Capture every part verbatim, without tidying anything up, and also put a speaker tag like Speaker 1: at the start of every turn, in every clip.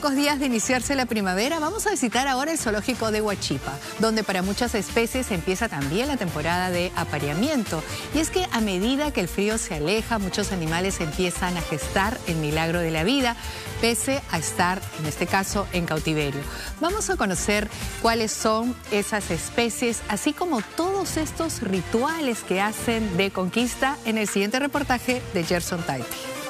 Speaker 1: pocos días de iniciarse la primavera, vamos a visitar ahora el zoológico de Huachipa, donde para muchas especies empieza también la temporada de apareamiento. Y es que a medida que el frío se aleja, muchos animales empiezan a gestar el milagro de la vida, pese a estar, en este caso, en cautiverio. Vamos a conocer cuáles son esas especies, así como todos estos rituales que hacen de conquista en el siguiente reportaje de Gerson Taiti.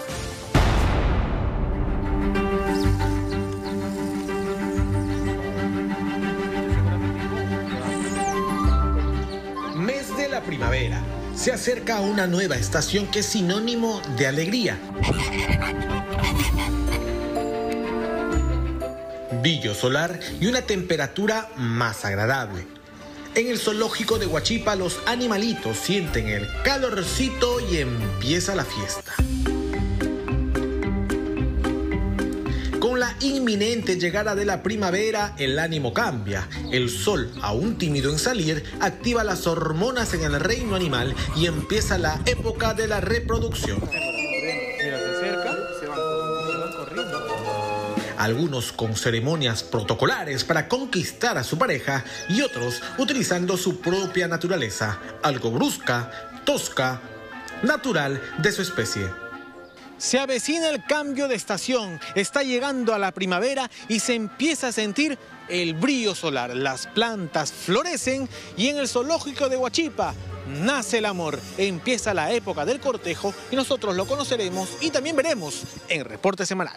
Speaker 2: Mes de la primavera. Se acerca a una nueva estación que es sinónimo de alegría. Brillo solar y una temperatura más agradable. En el zoológico de Huachipa los animalitos sienten el calorcito y empieza la fiesta. Con la inminente llegada de la primavera, el ánimo cambia. El sol, aún tímido en salir, activa las hormonas en el reino animal y empieza la época de la reproducción.
Speaker 3: Mira, se acercan, se van, se van corriendo.
Speaker 2: Algunos con ceremonias protocolares para conquistar a su pareja y otros utilizando su propia naturaleza, algo brusca, tosca, natural de su especie. Se avecina el cambio de estación, está llegando a la primavera y se empieza a sentir el brillo solar. Las plantas florecen y en el zoológico de Huachipa nace el amor. Empieza la época del cortejo y nosotros lo conoceremos y también veremos en Reporte Semanal.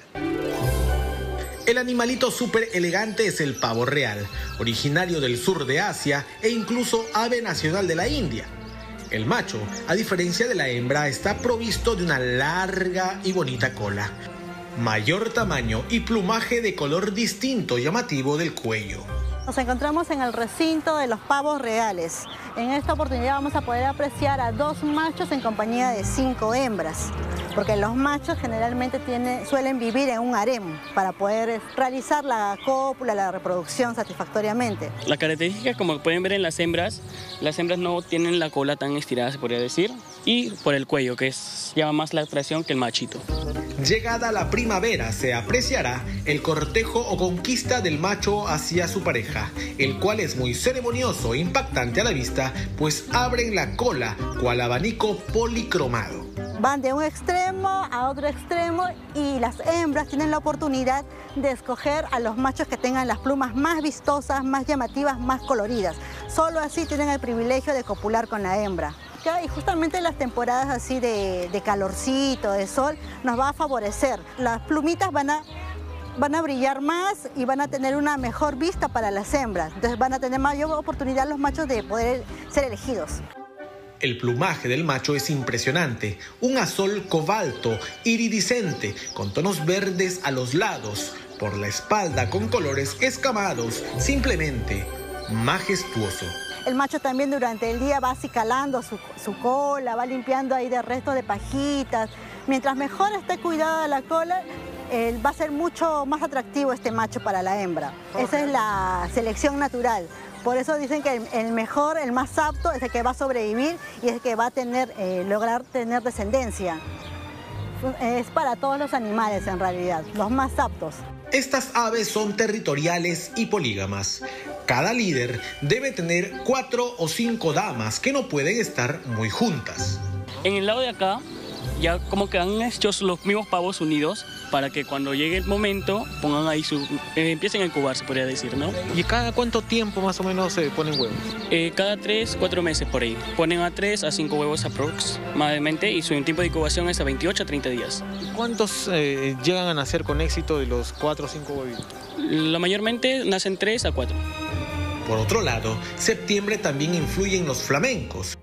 Speaker 2: El animalito súper elegante es el pavo real, originario del sur de Asia e incluso ave nacional de la India. El macho, a diferencia de la hembra, está provisto de una larga y bonita cola, mayor tamaño y plumaje de color distinto llamativo del cuello.
Speaker 4: Nos encontramos en el recinto de los pavos reales. En esta oportunidad vamos a poder apreciar a dos machos en compañía de cinco hembras, porque los machos generalmente tienen, suelen vivir en un harem para poder realizar la cópula, la reproducción satisfactoriamente.
Speaker 5: La característica, como pueden ver en las hembras, las hembras no tienen la cola tan estirada, se podría decir, y por el cuello, que es, llama más la atracción que el machito.
Speaker 2: Llegada la primavera se apreciará el cortejo o conquista del macho hacia su pareja, el cual es muy ceremonioso e impactante a la vista, pues abren la cola cual abanico policromado.
Speaker 4: Van de un extremo a otro extremo y las hembras tienen la oportunidad de escoger a los machos que tengan las plumas más vistosas, más llamativas, más coloridas. Solo así tienen el privilegio de copular con la hembra. Y justamente en las temporadas así de, de calorcito, de sol, nos va a favorecer. Las plumitas van a, van a brillar más y van a tener una mejor vista para las hembras. Entonces van a tener mayor oportunidad los machos de poder ser elegidos.
Speaker 2: El plumaje del macho es impresionante, un azul cobalto iridiscente con tonos verdes a los lados, por la espalda con colores escamados, simplemente majestuoso.
Speaker 4: El macho también durante el día va acicalando su, su cola, va limpiando ahí de restos de pajitas. Mientras mejor esté cuidada la cola, eh, va a ser mucho más atractivo este macho para la hembra. Esa es la selección natural. Por eso dicen que el, el mejor, el más apto, es el que va a sobrevivir y es el que va a tener, eh, lograr tener descendencia. Es para todos los animales en realidad, los más aptos.
Speaker 2: Estas aves son territoriales y polígamas. Cada líder debe tener cuatro o cinco damas que no pueden estar muy juntas.
Speaker 5: En el lado de acá, ya como que han hecho los mismos pavos unidos para que cuando llegue el momento pongan ahí su, eh, empiecen a incubar, se podría decir, ¿no?
Speaker 3: ¿Y cada cuánto tiempo más o menos se ponen huevos?
Speaker 5: Eh, cada tres, cuatro meses por ahí. Ponen a tres a cinco huevos aproximadamente y su tiempo de incubación es a veintiocho a treinta días.
Speaker 3: ¿Cuántos eh, llegan a nacer con éxito de los cuatro o cinco huevitos?
Speaker 5: La mayormente nacen tres a cuatro.
Speaker 2: Por otro lado, septiembre también influye en los flamencos.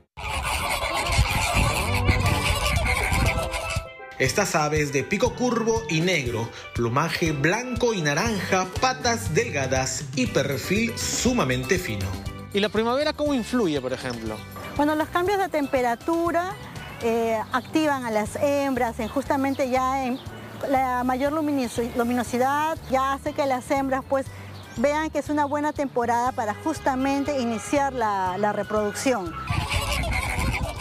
Speaker 2: Estas aves de pico curvo y negro, plumaje blanco y naranja, patas delgadas y perfil sumamente fino.
Speaker 3: ¿Y la primavera cómo influye, por ejemplo?
Speaker 4: Bueno, los cambios de temperatura eh, activan a las hembras en justamente ya en la mayor luminosidad, ya hace que las hembras pues vean que es una buena temporada para justamente iniciar la, la reproducción.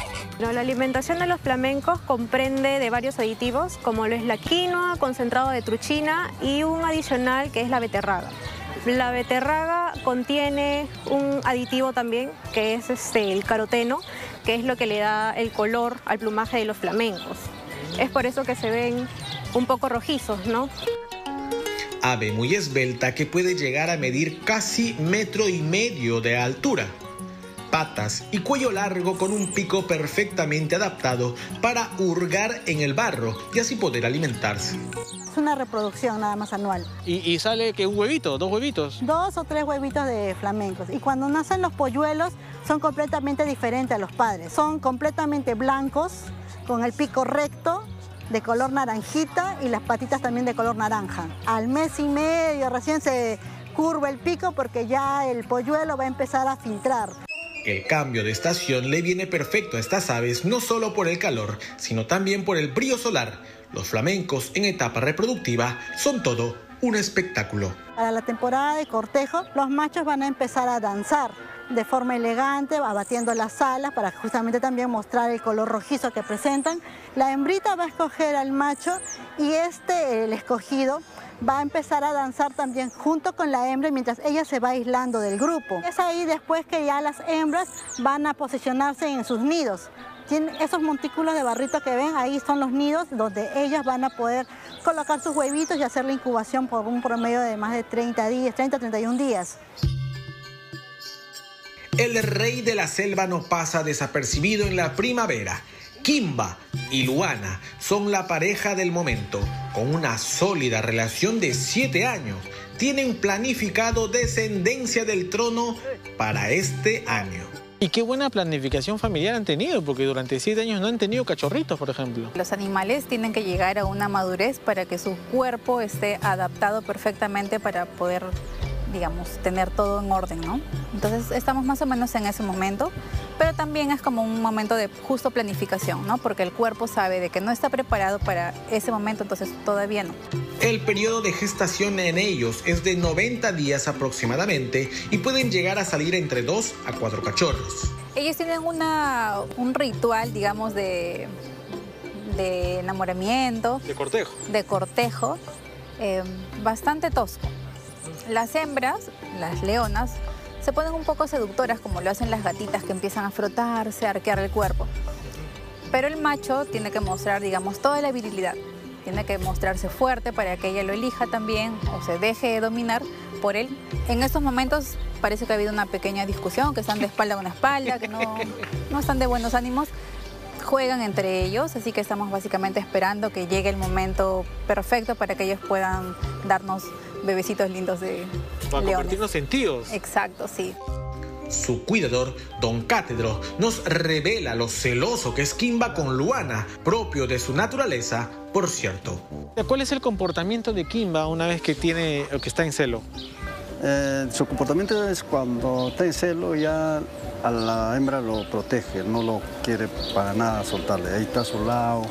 Speaker 6: No, la alimentación de los flamencos comprende de varios aditivos, como lo es la quinoa, concentrado de truchina y un adicional que es la beterraga. La beterraga contiene un aditivo también, que es este, el caroteno, que es lo que le da el color al plumaje de los flamencos. Es por eso que se ven un poco rojizos, ¿no?
Speaker 2: Ave muy esbelta que puede llegar a medir casi metro y medio de altura. Patas y cuello largo con un pico perfectamente adaptado para hurgar en el barro y así poder alimentarse.
Speaker 4: Es una reproducción nada más anual.
Speaker 3: Y, y sale que un huevito, dos huevitos.
Speaker 4: Dos o tres huevitos de flamencos. Y cuando nacen los polluelos son completamente diferentes a los padres. Son completamente blancos, con el pico recto, de color naranjita y las patitas también de color naranja. Al mes y medio recién se curva el pico porque ya el polluelo va a empezar a filtrar.
Speaker 2: El cambio de estación le viene perfecto a estas aves no solo por el calor, sino también por el brillo solar. Los flamencos en etapa reproductiva son todo un espectáculo.
Speaker 4: Para la temporada de cortejo, los machos van a empezar a danzar de forma elegante, abatiendo las alas para justamente también mostrar el color rojizo que presentan. La hembrita va a escoger al macho y este, el escogido, va a empezar a danzar también junto con la hembra mientras ella se va aislando del grupo. Es ahí después que ya las hembras van a posicionarse en sus nidos. Tienen esos montículos de barrito que ven, ahí son los nidos donde ellas van a poder colocar sus huevitos y hacer la incubación por un promedio de más de treinta días, treinta a treinta y un días.
Speaker 2: El rey de la selva no pasa desapercibido en la primavera. Kimba y Luana son la pareja del momento. Con una sólida relación de siete años, tienen planificado descendencia del trono para este año.
Speaker 3: Y qué buena planificación familiar han tenido, porque durante siete años no han tenido cachorritos, por ejemplo.
Speaker 7: Los animales tienen que llegar a una madurez para que su cuerpo esté adaptado perfectamente para poder, digamos, tener todo en orden, ¿no? Entonces estamos más o menos en ese momento, pero también es como un momento de justo planificación, ¿no? Porque el cuerpo sabe de que no está preparado para ese momento, entonces todavía no.
Speaker 2: El periodo de gestación en ellos es de noventa días aproximadamente y pueden llegar a salir entre dos a cuatro cachorros.
Speaker 7: Ellos tienen una, un ritual, digamos, de, de enamoramiento.
Speaker 3: De cortejo.
Speaker 7: De cortejo, eh, bastante tosco. Las hembras, las leonas, se ponen un poco seductoras como lo hacen las gatitas que empiezan a frotarse, a arquear el cuerpo. Pero el macho tiene que mostrar, digamos, toda la virilidad. Tiene que mostrarse fuerte para que ella lo elija también o se deje dominar por él. En estos momentos parece que ha habido una pequeña discusión, que están de espalda con espalda, que no, no están de buenos ánimos. Juegan entre ellos, así que estamos básicamente esperando que llegue el momento perfecto para que ellos puedan darnos bebecitos lindos de
Speaker 3: Para
Speaker 7: leones.
Speaker 3: compartir los sentidos.
Speaker 7: Exacto, sí.
Speaker 2: Su cuidador, Don Cátedro, nos revela lo celoso que es Kimba con Luana, propio de su naturaleza, por cierto.
Speaker 3: ¿Cuál es el comportamiento de Kimba una vez que tiene o que está en celo?
Speaker 8: Eh, su comportamiento es cuando está en celo, ya a la hembra lo protege, no lo quiere para nada soltarle. Ahí está a su lado,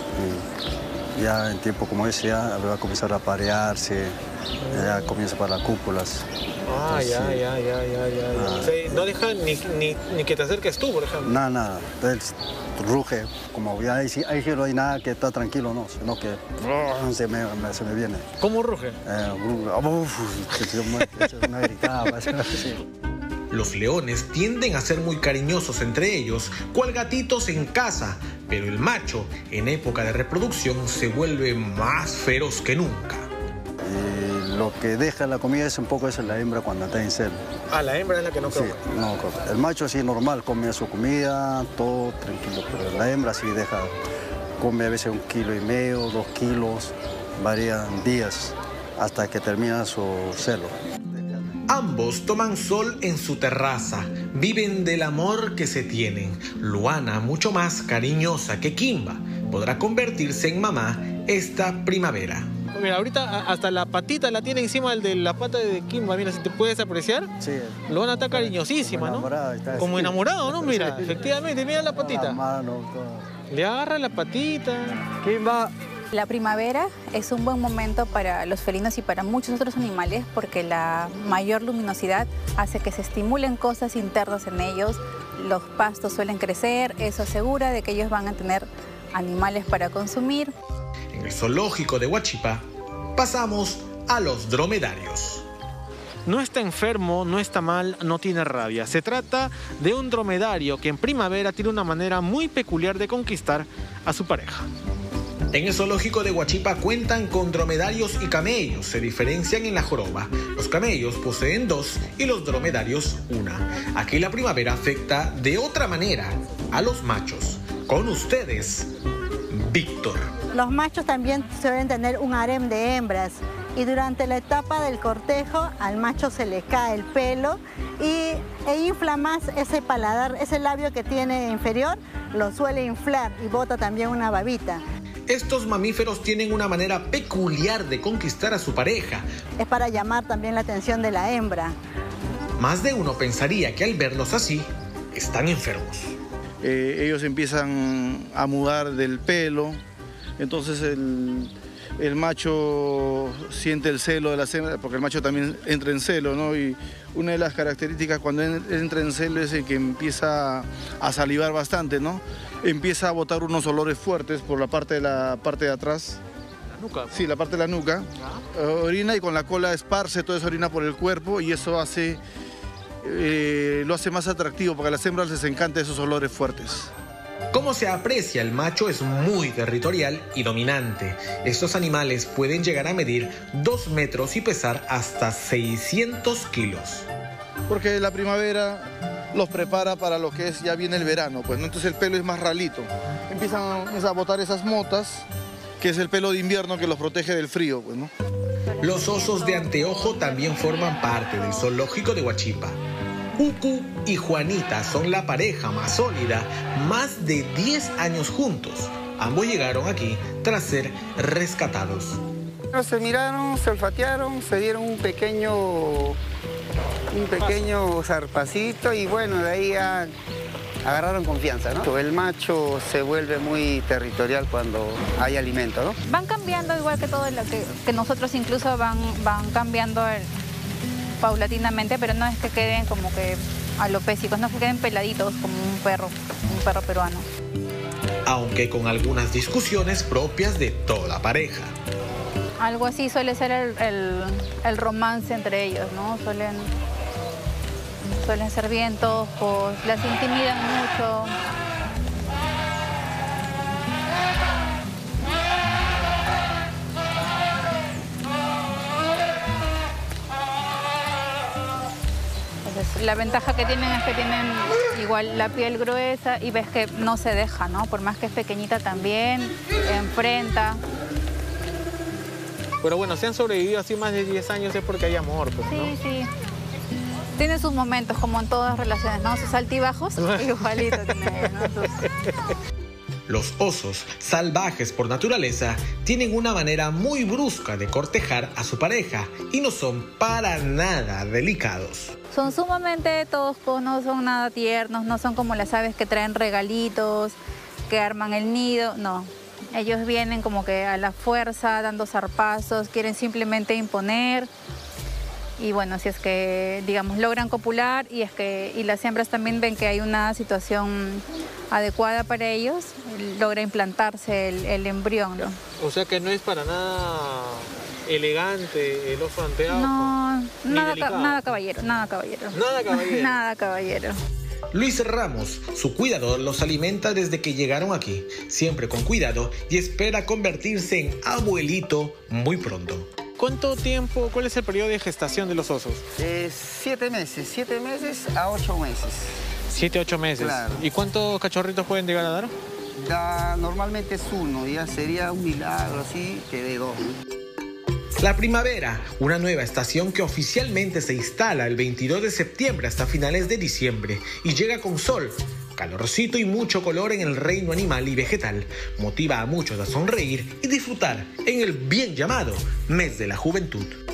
Speaker 8: y ya en tiempo como ese ya va a comenzar a parearse, ya comienza para las cúpulas.
Speaker 3: Ah,
Speaker 8: Entonces,
Speaker 3: ya, ya, ya, ya, ya.
Speaker 8: Ah.
Speaker 3: O sea, no deja ni, ni, ni que te acerques tú, por ejemplo.
Speaker 8: Nada, nada, él ruge, como ya ahí, sí- ahí sí no hay nada que está tranquilo, no, sino que se me, me- se me viene.
Speaker 3: ¿Cómo ruge?
Speaker 8: Eh, uf, se- se muere, es una gritada, sí.
Speaker 2: Los leones tienden a ser muy cariñosos entre ellos, cual gatitos en casa, pero el macho, en época de reproducción, se vuelve más feroz que nunca.
Speaker 8: Y lo que deja la comida es un poco eso, la hembra cuando está en celo.
Speaker 3: Ah, la hembra es la que no
Speaker 8: Sí,
Speaker 3: come.
Speaker 8: no, el macho sí normal, come su comida, todo tranquilo, pero la hembra sí deja, come a veces un kilo y medio, dos kilos, varían días hasta que termina su celo.
Speaker 2: Ambos toman sol en su terraza, viven del amor que se tienen. Luana, mucho más cariñosa que Kimba, podrá convertirse en mamá esta primavera.
Speaker 3: Mira, ahorita a- hasta la patita la tiene encima el de la pata de Kimba. Mira, si te puedes apreciar.
Speaker 8: Sí,
Speaker 3: Luana está cariñosísima,
Speaker 8: como
Speaker 3: ¿no?
Speaker 8: enamorada, está
Speaker 3: Como
Speaker 8: así.
Speaker 3: enamorado, ¿no? Mira,
Speaker 8: Sí.
Speaker 3: efectivamente, mira la
Speaker 8: La
Speaker 3: patita.
Speaker 8: mano, todo.
Speaker 3: Le agarra la patita.
Speaker 9: Kimba,
Speaker 7: La primavera es un buen momento para los felinos y para muchos otros animales porque la mayor luminosidad hace que se estimulen cosas internas en ellos, los pastos suelen crecer, eso asegura de que ellos van a tener animales para consumir.
Speaker 2: En el zoológico de Huachipa pasamos a los dromedarios.
Speaker 3: No está enfermo, no está mal, no tiene rabia. Se trata de un dromedario que en primavera tiene una manera muy peculiar de conquistar a su pareja.
Speaker 2: En el zoológico de Huachipa cuentan con dromedarios y camellos. Se diferencian en la joroba. Los camellos poseen dos y los dromedarios una. Aquí la primavera afecta de otra manera a los machos. Con ustedes, Víctor.
Speaker 4: Los machos también suelen tener un harem de hembras y durante la etapa del cortejo al macho se le cae el pelo y, e infla más ese paladar, ese labio que tiene inferior, lo suele inflar y bota también una babita.
Speaker 2: Estos mamíferos tienen una manera peculiar de conquistar a su pareja.
Speaker 4: Es para llamar también la atención de la hembra.
Speaker 2: Más de uno pensaría que al verlos así, están enfermos.
Speaker 9: Eh, ellos empiezan a mudar del pelo, entonces el, el macho siente el celo de la hembra, porque el macho también entra en celo, ¿no? Y una de las características cuando entra en celo es el que empieza a salivar bastante, ¿no? Empieza a botar unos olores fuertes por la parte de la parte de atrás.
Speaker 3: ¿La nuca?
Speaker 9: Sí, la parte de la nuca. Uh, orina y con la cola esparce toda esa orina por el cuerpo y eso hace, eh, lo hace más atractivo porque a las hembras les encantan esos olores fuertes.
Speaker 2: Como se aprecia, el macho es muy territorial y dominante. Estos animales pueden llegar a medir dos metros y pesar hasta seiscientos kilos.
Speaker 9: Porque la primavera los prepara para lo que es, ya viene el verano, pues, ¿no? Entonces el pelo es más ralito. Empiezan a botar esas motas, que es el pelo de invierno que los protege del frío, pues, ¿no?
Speaker 2: Los osos de anteojo también forman parte del zoológico de Huachipa. Cucu y Juanita son la pareja más sólida, más de diez años juntos. Ambos llegaron aquí tras ser rescatados.
Speaker 10: Se miraron, se olfatearon, se dieron un pequeño, un pequeño zarpacito y bueno, de ahí ya agarraron confianza, ¿no? El macho se vuelve muy territorial cuando hay alimento, ¿no?
Speaker 7: Van cambiando igual que todo lo que, que nosotros incluso van, van cambiando el, paulatinamente, pero no es que queden como que alopésicos, no es que queden peladitos como un perro, un perro peruano.
Speaker 2: Aunque con algunas discusiones propias de toda pareja.
Speaker 7: Algo así suele ser el, el, el romance entre ellos, ¿no? Suelen, suelen ser bien toscos, las intimidan mucho. Entonces, la ventaja que tienen es que tienen igual la piel gruesa y ves que no se deja, ¿no? Por más que es pequeñita también, enfrenta.
Speaker 3: Pero bueno, si han sobrevivido así más de diez años es porque hay amor, pues, ¿no?
Speaker 7: Sí, sí. Tiene sus momentos, como en todas relaciones, ¿no? Sus altibajos, igualito tiene, ¿no? Sus...
Speaker 2: Los osos, salvajes por naturaleza, tienen una manera muy brusca de cortejar a su pareja y no son para nada delicados.
Speaker 7: Son sumamente toscos, no son nada tiernos, no son como las aves que traen regalitos, que arman el nido, no. Ellos vienen como que a la fuerza, dando zarpazos, quieren simplemente imponer. Y bueno, si es que, digamos, logran copular y es que y las hembras también ven que hay una situación adecuada para ellos, logra implantarse el, el embrión, ¿no?
Speaker 3: O sea que no es para nada elegante el oso anteojo.
Speaker 7: No, nada, nada caballero, nada caballero.
Speaker 3: Nada caballero.
Speaker 7: Nada caballero.
Speaker 2: Luis Ramos, su cuidador, los alimenta desde que llegaron aquí, siempre con cuidado y espera convertirse en abuelito muy pronto.
Speaker 3: ¿Cuánto tiempo, cuál es el periodo de gestación de los osos?
Speaker 10: Eh, siete meses, siete meses a ocho meses.
Speaker 3: Siete, ocho meses.
Speaker 10: Claro.
Speaker 3: ¿Y cuántos cachorritos pueden llegar a dar?
Speaker 10: Da, normalmente es uno, ya sería un milagro así que de dos.
Speaker 2: La primavera, una nueva estación que oficialmente se instala el veintidós de septiembre hasta finales de diciembre y llega con sol, calorcito y mucho color en el reino animal y vegetal, motiva a muchos a sonreír y disfrutar en el bien llamado mes de la juventud.